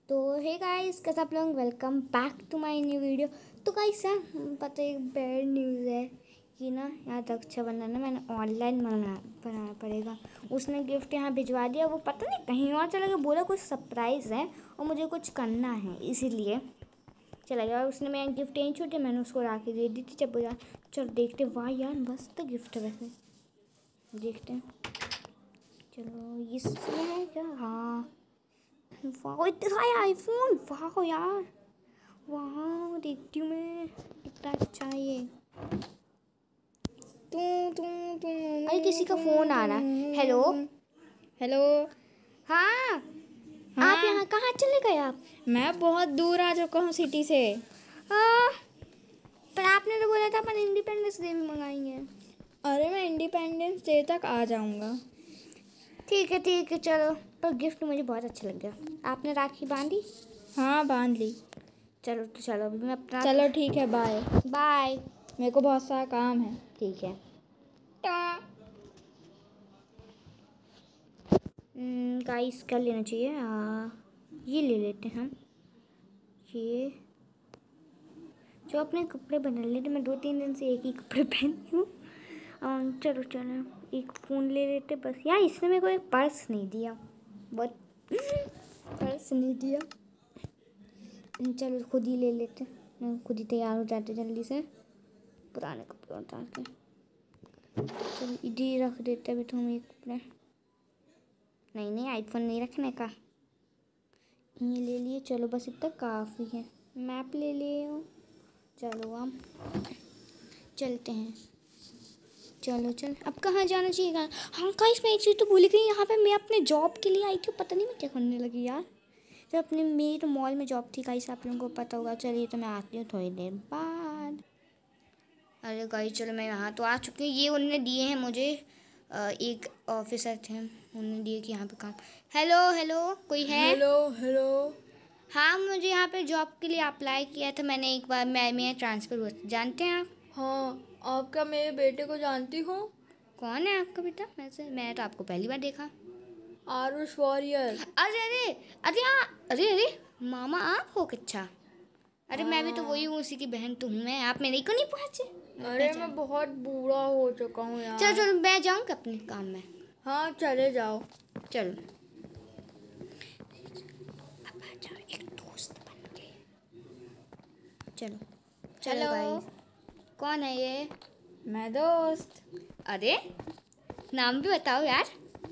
तो hey guys, कैसे आप लोग, welcome back to my new video. तो गाइस पता है, एक बैड न्यूज़ है कि ना यहाँ रक्षा बंधन ना मैंने ऑनलाइन बनाना पड़ेगा। उसने गिफ्ट यहाँ भिजवा दिया, वो पता नहीं कहीं और चला गया, बोला कुछ सरप्राइज़ है और मुझे कुछ करना है इसीलिए चला गया। उसने मेरा गिफ्ट यहीं छोटे, मैंने उसको राखी दे दी थी। जब यार चलो देखते, वाह यार मस्त गिफ्ट है वैसे, देखते हैं। चलो इसमें है क्या? हाँ वाह, इतना आईफोन, वाह यार, वाह देखती हूँ मैं कितना अच्छा है ये। अरे किसी का फ़ोन आ रहा है। Hello hello. हाँ, हाँ, आप यहाँ कहाँ चले गए आप? मैं बहुत दूर आ चुका हूँ सिटी से। पर आपने तो बोला था अपन इंडिपेंडेंस डे में मंगाएंगे। अरे मैं इंडिपेंडेंस डे तक आ जाऊँगा। ठीक है चलो। पर गिफ्ट मुझे बहुत अच्छा लग गया। आपने राखी बांधी? हाँ बांध ली। चलो तो चलो, अभी मैं अपना चलो ठीक है, बाय बाय। मेरे को बहुत सारा काम है। ठीक है। गाइस क्या लेना चाहिए? ये ले लेते हैं हम। ये जो अपने कपड़े बना लेते, मैं 2-3 दिन से एक ही कपड़े पहनती हूँ। चलो एक फ़ोन ले लेते बस। यार इसने मेरे को एक पर्स नहीं दिया, बहुत पर्स नहीं दिया। चलो खुद ही ले लेते, खुद ही तैयार हो जाते जल्दी से, पुराने कपड़े उतार के। चलो इधर ही रख देते अभी तो हम एक कपड़े। नहीं आईफोन नहीं रखने का, ये ले लिए। चलो बस इतना काफ़ी है। मैप ले लिए। चलो हम चलते हैं। चलो अब कहाँ जाना चाहिए? हाँ गाइस, मैं एक चीज़ तो भूल गई। यहाँ पे मैं अपने जॉब के लिए आई थी, पता नहीं मैं क्या करने लगी यार। जब अपने मेरी तो मॉल में जॉब थी गाइस, आप लोगों को पता होगा। चलिए तो मैं आती हूँ थोड़ी देर बाद। अरे गाइस चलो, मैं यहाँ तो आ चुकी हूँ। ये उन्होंने दिए हैं मुझे, एक ऑफिसर थे, उन्होंने दिए कि यहाँ पे काम। हेलो कोई है? हेलो। हाँ, मुझे यहाँ पे जॉब के लिए अप्लाई किया था मैंने एक बार। मैं ट्रांसफ़र हुआ, जानते हैं आप? हाँ, आप क्या मेरे बेटे को जानती हो? कौन है आपका बेटा? मैं तो आपको पहली बार देखा। आरुष वॉरियर। अरे मामा आप हो? अच्छा, अरे मैं भी तो वही हूँ, उसी की बहन तो हूँ मैं। आप मेरे को नहीं पहुँचे? अरे मैं बहुत बूढ़ा हो चुका हूँ यार। चलो मैं जाऊँगा अपने काम में। हाँ चले जाओ। चलो अब आ जाओ एक दोस्त बन के। चलो हेलो। गाइस, कौन है ये? मैं दोस्त। अरे नाम भी बताओ यार।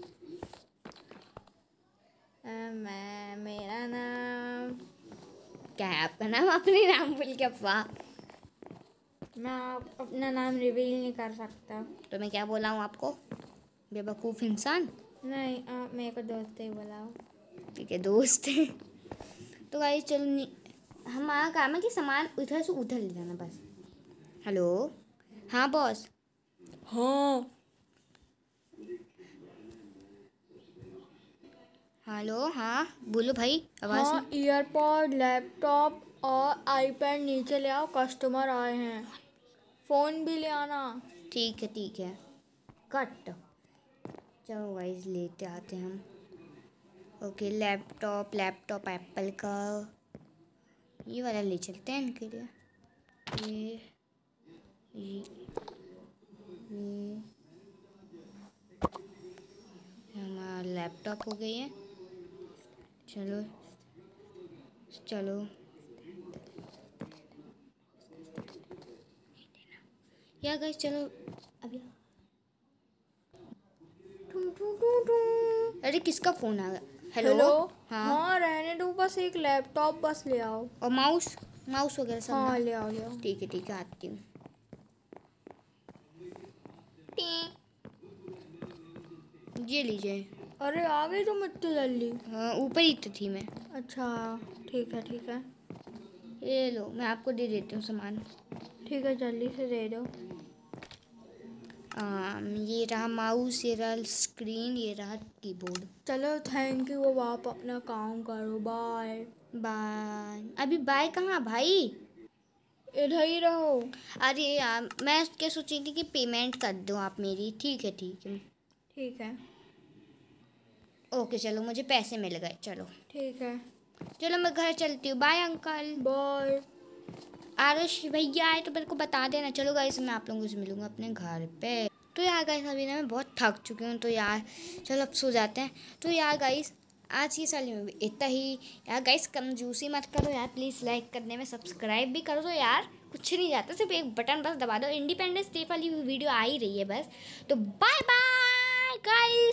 मेरा नाम क्या है आपका नाम? अपने नाम बोल के अफवाह। मैं अपना नाम रिवील नहीं कर सकता। तो मैं क्या बोला हूँ आपको, बेवकूफ़ इंसान? नहीं, आप मेरे को दोस्त ही बुलाओ। ठीक है, दोस्त है। तो गाइस चलो, हमारा काम है कि सामान उधर से उधर ले जाना बस। हेलो हाँ बॉस। हाँ हेलो हाँ बोलो भाई, आवाज़ हाँ, नहीं। ईयरपॉड, लैपटॉप और आईपैड नीचे ले आओ, कस्टमर आए हैं। फ़ोन भी ले आना। ठीक है कट। चलो गाइस लेते आते हैं हम। ओके, लैपटॉप एप्पल का, ये वाला ले चलते हैं इनके लिए। ये हमारा लैपटॉप हो गई है। चलो या गाइस चलो अभी। अरे किसका फ़ोन आ गया? हेलो हाँ रहने दो, बस एक लैपटॉप बस ले आओ। और माउस वगैरह सब? हाँ ले आओ। ठीक है आती हूँ। ये लीजिए। अरे आ गई तुम इतनी जल्दी? हाँ ऊपर ही तो थी मैं। अच्छा ठीक है। ये लो, मैं आपको दे देती हूँ सामान। ठीक है, जल्दी से दे दो। ये रहा माउस, ये रहा स्क्रीन, ये रहा कीबोर्ड। चलो थैंक यू, अब आप अपना काम करो। Bye bye. अभी बाय कहाँ भाई? इधर ही रहो। अरे यार मैं क्या सोची थी कि पेमेंट कर दो आप मेरी। ठीक है ठीक है। ओके चलो, मुझे पैसे मिल गए। चलो ठीक है। चलो मैं घर चलती हूँ, बाय अंकल। बाय। आरुष भैया आए तो मेरे को बता देना। चलो गाइस मैं आप लोगों से मिलूंगा अपने घर पे। तो यार गाइस अभी ना मैं बहुत थक चुकी हूँ, तो यार चलो अब सो जाते हैं। तो यार गाइस आज की साली में भी इतना ही। यार गाइस कंजूसी मत करो यार, प्लीज़ लाइक करने में, सब्सक्राइब भी करो। तो यार कुछ नहीं जाता, सिर्फ एक बटन बस दबा दो। इंडिपेंडेंस डे वाली वीडियो आ ही रही है बस। तो बाय बाय गाइस।